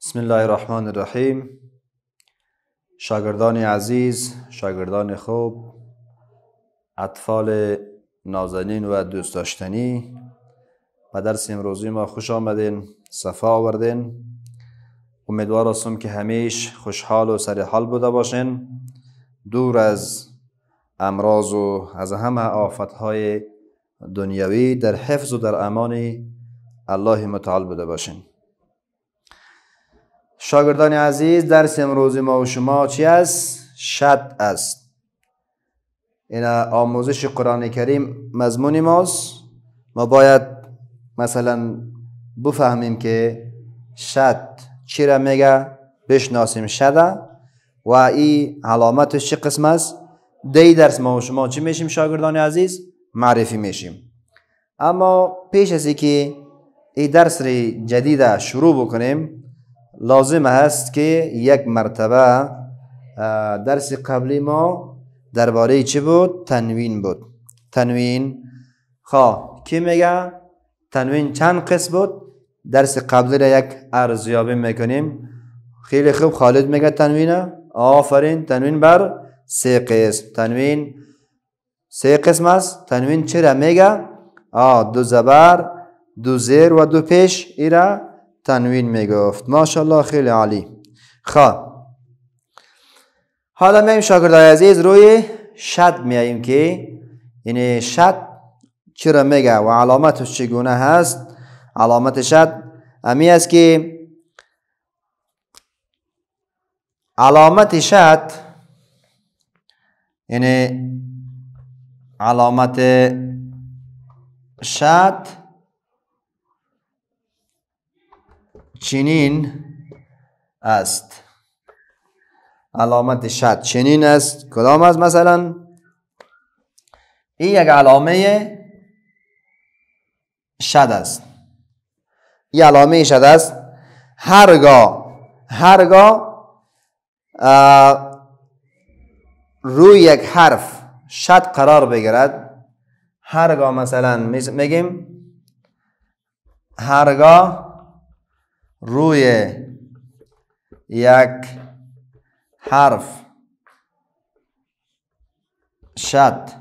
بسم الله الرحمن الرحیم. شاگردان عزیز، شاگردان خوب، اطفال نازنین و دوست داشتنی، به درس امروزی ما خوش آمدین، صفا آوردین. امیدوار هستم که همیشه خوشحال و سر حال بوده باشین، دور از امراض و از همه آفتهای دنیوی در حفظ و در امان الله متعال بوده باشین. شاگردان عزیز، درس امروزی ما و شما چی است؟ شد است. این آموزش قرآن کریم مضمون ماست. ما باید مثلا بفهمیم که شد چی را میگه، بشناسیم شده و این علامتش چه قسم است. دی درس ما و شما چی میشیم شاگردان عزیز؟ معرفی میشیم. اما پیش از اینکه این درس ری جدید شروع بکنیم، لازم است که یک مرتبه درس قبلی ما درباره چی بود؟ تنوین بود. تنوین کی میگه؟ تنوین چند قسم بود؟ درس قبلی را یک ارزیابی میکنیم. خیلی خوب، خالد میگه تنوینه. آفرین. تنوین بر 3 قسم. تنوین 3 قسم است. تنوین چرا میگه؟ 2 زبر، 2 زیر و 2 پیش. ایرا تنوین میگفت. ماشاءالله، خیلی عالی. حالا میایم شاگردای عزیز روی شد میاییم که یعنی شد چرا میگه و علامتش چگونه هست. علامت شد امی است که علامت شد یعنی علامت شد چنین است. علامت شد چنین است. کدام است؟ مثلا این یک علامه شد است. این علامه شد است. هرگاه روی یک حرف شد قرار بگیرد، هرگاه مثلا میگیم هرگاه روی یک حرف شد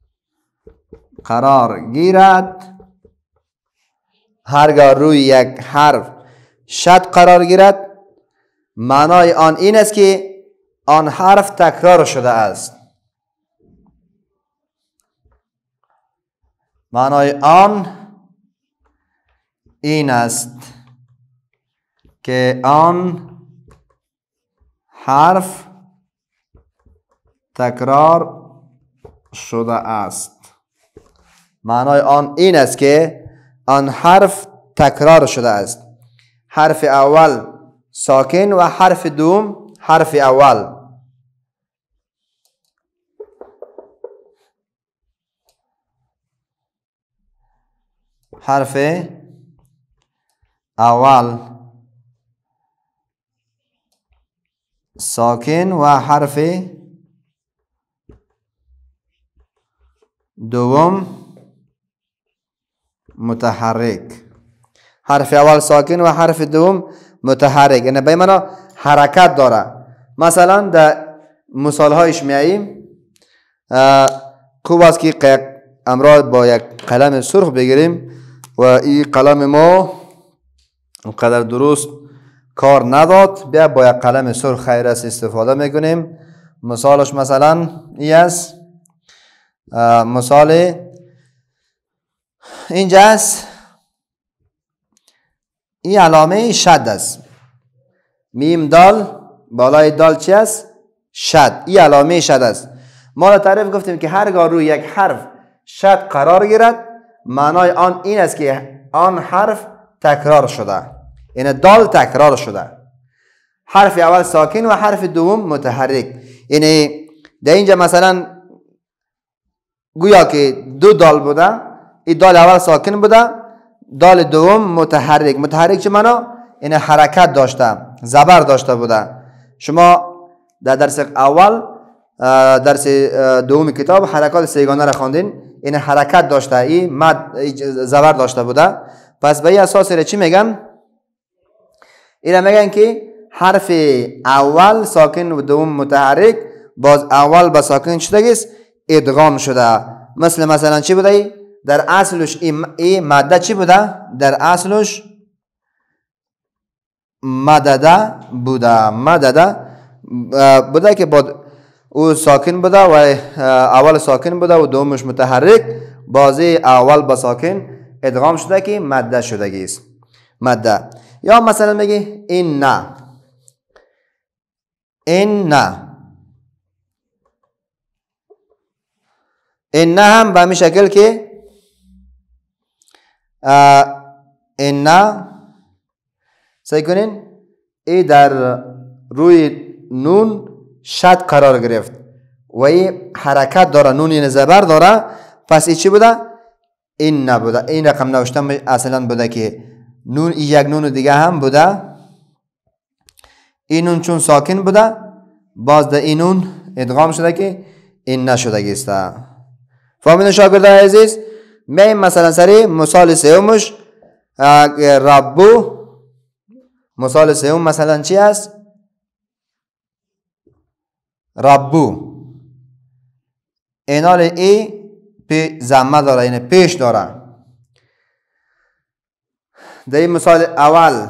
قرار گیرد، هرگاه روی یک حرف شد قرار گیرد، معنای آن این است که آن حرف تکرار شده است. معنای آن این است که آن حرف تکرار شده است. معنای آن این است که آن حرف تکرار شده است. حرف اول ساکن و حرف دوم حرف اول. حرف اول ساکن و حرف دوم متحرک. حرف اول ساکن و حرف دوم متحرک، یعنی به معنی حرکت داره. مثلا در مثال هایش میاییم. خوب است که امروز با یک قلم سرخ بگیریم و این قلم ما اونقدر درست کار نداد، بیا با یک قلم سرخ خیر است استفاده میکنیم. مثالش مثلا این است. مثال اینجا است. این علامه شد است. میم دال، بالای دال چی است؟ شد. این علامه شد است. ما را تعریف گفتیم که هرگاه روی یک حرف شد قرار گیرد، معنای آن این است که آن حرف تکرار شده، یعنی دال تکرار شده. حرف اول ساکن و حرف دوم متحرک. یعنی در اینجا مثلا گویا که 2 دال بوده، این دال اول ساکن بوده، دال دوم متحرک. متحرک چه معنا؟ یعنی حرکت داشته، زبر داشته بوده. شما در درس اول، درس دوم کتاب حرکات سیگانه را خواندین. این حرکت داشته، این مد زبر داشته بوده. پس به این اساس چی میگن؟ اینا میگن که حرف اول ساکن و دوم متحرک باز اول با ساکن شدگیست ادغام شده. مثلا چی بوده؟ در اصلش این ماده چی بوده؟ در اصلش مدده بوده که بعد او ساکن بوده و اول ساکن بوده و دومش متحرک، بازی اول با ساکن ادغام شده که ماده شدگیست. ماده. یا مثلا میگی این هم به همین شکل که این سعی کنین ای در روی نون شد قرار گرفت و ای حرکت داره، نون زبر داره، پس ای چی بوده؟ این نبوده. این رقم نوشتم اصلا بوده که نون یک نون دیگه هم بوده. این نون چون ساکن بوده باز در این نون ادغام شده که این نشده گیسته. فهمیدن شاگردان عزیز؟ میایم مثلا سری مثال سومش ربو. مثال سوم مثلا چی است؟ ربو. اینال ای زمه داره، یعنی پیش داره. در این مثال اول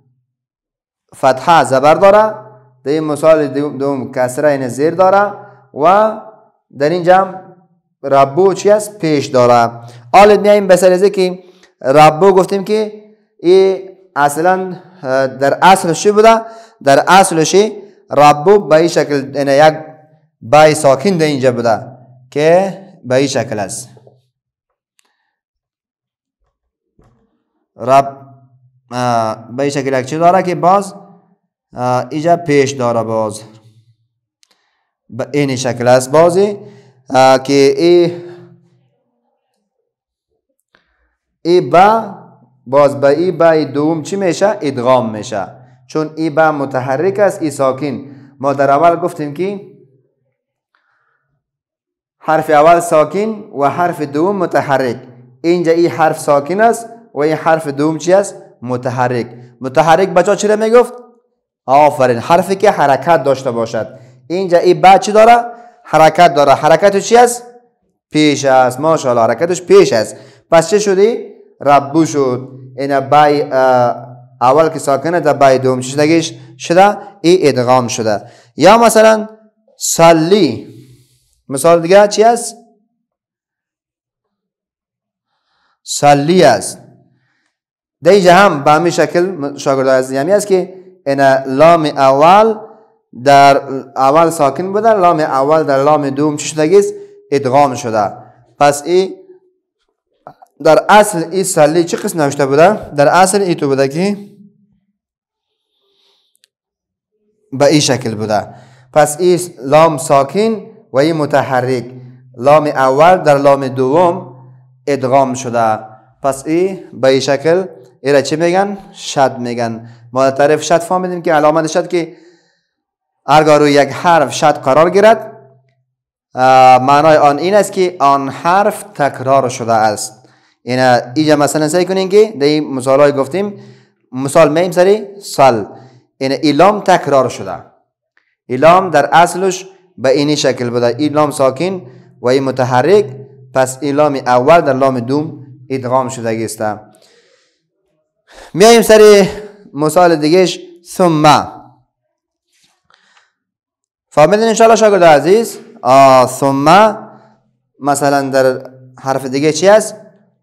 فتحه زبر داره، در این مثال دوم کسره یعنی زیر داره و در اینجا ربو چی است؟ پیش داره. حالا میایم به سر که ربو گفتیم که این اصلا در اصلش چی بوده؟ در اصلش ربو به این شکل، یعنی یک بای ساکن در اینجا بوده که به این شکل است. رب به این شکل یک چی داره که باز اینجا پیش داره، باز به این شکل است بازی که ای با باز به ای با دوم چی میشه؟ ادغام میشه، چون ای با متحرک است، ای ساکن. ما در اول گفتیم که حرف اول ساکن و حرف دوم متحرک. اینجا ای حرف ساکن است و این حرف دوم چی است؟ متحرک. متحرک بچا چی را میگفت؟ آفرین، حرفی که حرکت داشته باشد. اینجا ای با چی داره؟ حرکت داره. حرکتش چی است؟ پیش است. ماشاءالله حرکتش پیش است. پس چه شدی؟ ربو شد. این بای اول که ساکنه در بای دوم چی شدگیش شده؟ ای ادغام شده. یا مثلا صلی. مثال دیگه چی است؟ صلی است. در اینجا هم به همین شکل شاگردان عزیز همی است که این لام اول در اول ساکن بوده، لام اول در لام دوم چی شدگیست؟ ادغام شده. پس ای در اصل ای صلی چه قسم نوشته بوده؟ در اصل ای تو بوده که به این شکل بوده. پس ای لام ساکن و ای متحرک، لام اول در لام دوم ادغام شده. پس ای به این شکل ای را چه میگن؟ شد میگن. ما در تعریف شد فهمیدیم که علامت شد که هرگاه روی یک حرف شد قرار گیرد معنای آن این است که آن حرف تکرار شده است. اینجا مثلا سعی کنین که در این مثال های گفتیم، مثال میم سری سال، این لام تکرار شده. لام در اصلش به این شکل بوده، لام ساکن و این متحرک، پس لام اول در لام دوم ادغام شده گیسته. میایم سری مثال دیگهش ثم. فهمیدین انشاءالله شاگرد عزیز؟ ثم مثلا در حرف دیگه چی است؟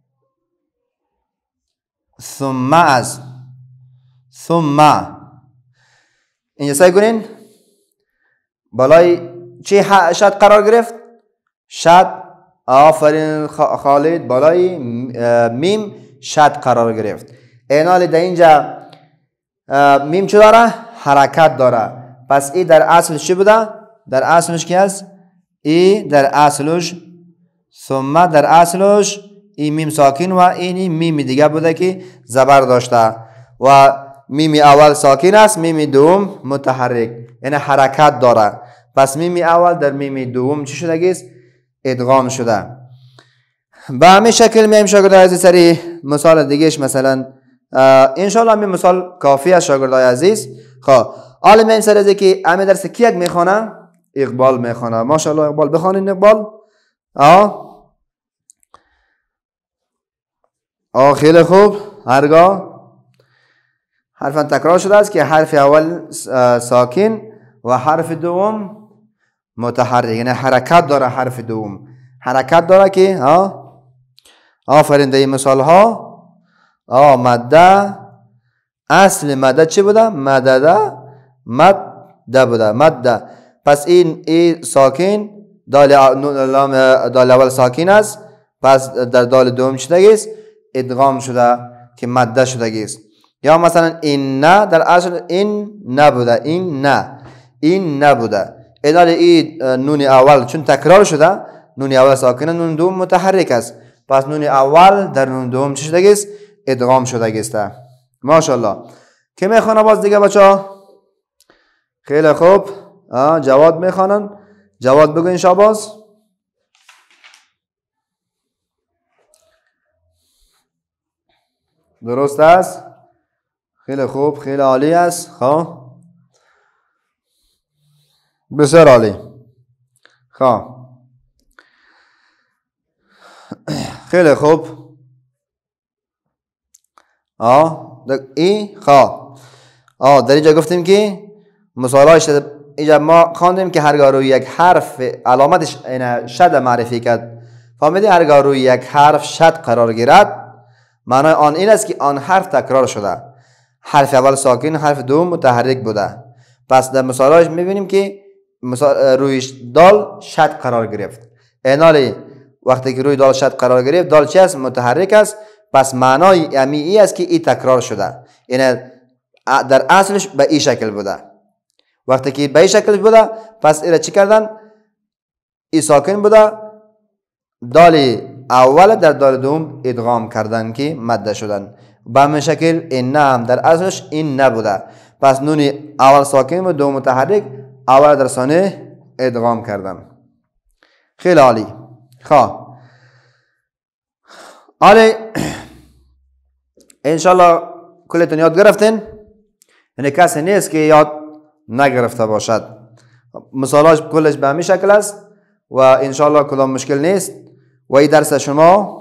ثم است. ثم اینجا سعی کنین بالای چی شد قرار گرفت؟ شد. آفرین خالد، بالای میم شد قرار گرفت. اینال در اینجا میم چی داره؟ حرکت داره. پس ای در اصلش چی بوده؟ در اصلش کی است؟ ای در اصلش ثم در اصلش ای میم ساکن و اینی میم دیگه بوده که زبر داشته و میم اول ساکن است، میم دوم متحرک، یعنی حرکت داره. پس میم اول در میم دوم چی شده گیست؟ ادغام شده. به همین شکل میم شاگرد عزیز سری مثال دیگهش مثلا انشالله همین مثال کافی است شاگردای عزیز. خب حالا من سر از که همین درس کی یک میخوانه؟ اقبال میخوانه. ماشاءالله اقبال بخوانین. اقبال خیلی خوب. هرگاه حرف تکرار شده است که حرف اول ساکن و حرف دوم متحرک، یعنی حرکت داره. حرف دوم حرکت داره که آفرین. در این مثال ها مده، اصل مده چی بوده؟ مده بوده. مده. پس این ساکن دال اول ساکن است، پس در دال دوم چی است؟ ادغام شده که مده شده است. یا مثلا این نه در اصل این نبوده. این نبوده. این نون اول چون تکرار شده، نون اول ساکن، نون دوم متحرک است، پس نون اول در نون دوم چی شده است؟ ادغام شده است. ماشاءالله. که میخوانه باز دیگه بچه؟ خیلی خوب. جواد میخوانن. جواد بگو انشا باز. درست است. خیلی خوب. خیلی عالی است. خب بسیار عالی. خب خیلی خوب. در اینجا گفتیم که مثالهاش اینجا ما خواندیم که هرگاه روی یک حرف علامتش شد معرفی کرد. فهمیدی؟ هرگاه روی یک حرف شد قرار گیرد، معنای آن این است که آن حرف تکرار شده. حرف اول ساکن، حرف دوم متحرک بوده. پس در مثالهاش میبینیم که روی دال شد قرار گرفت. اینالی وقتی که روی دال شد قرار گرفت، دال چی است؟ متحرک است. پس معنای ای است که این تکرار شده. یعنی در اصلش به این شکل بوده. وقتی که به این شکل بوده، پس ایره چی کردن؟ ای ساکن بوده، دال اول در دال دوم ادغام کردن که مده شدن. به همین شکل این نه هم در اصلش این نبوده. پس نون اول ساکن و دوم متحرک، اول در ثانیه ادغام کردن. خیلی عالی. خب حالا انشالله کلتون یاد گرفتین. یعنی کسی نیست که یاد نگرفته باشد. مثالاش کلش به همین شکل است و انشالله کدام مشکل نیست. و این درس شما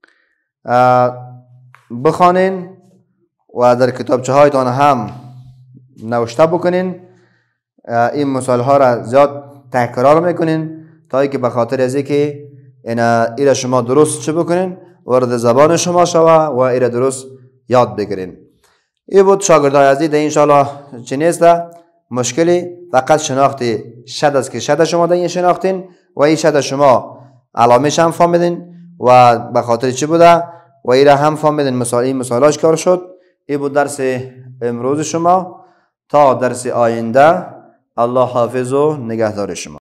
بخوانین و در کتابچه هایتان هم نوشته بکنین. این مثال ها را زیاد تکرار میکنین تا اینکه به خاطر از اینکه اینا شما درست چه بکنین، وارد زبان شما شوه و اینا درست یاد بگیرین. این بود شاگردای عزیز. ان شاء الله چه نیست مشکلی، فقط شناخت شد است که شد شما این شناختین و این شد شما علامش هم فهمیدین و به خاطر چی بوده و اینا هم فهمیدین. این مثالاش کار شد. این بود درس امروز شما. تا درس آینده الله حافظ و نگهدار شما.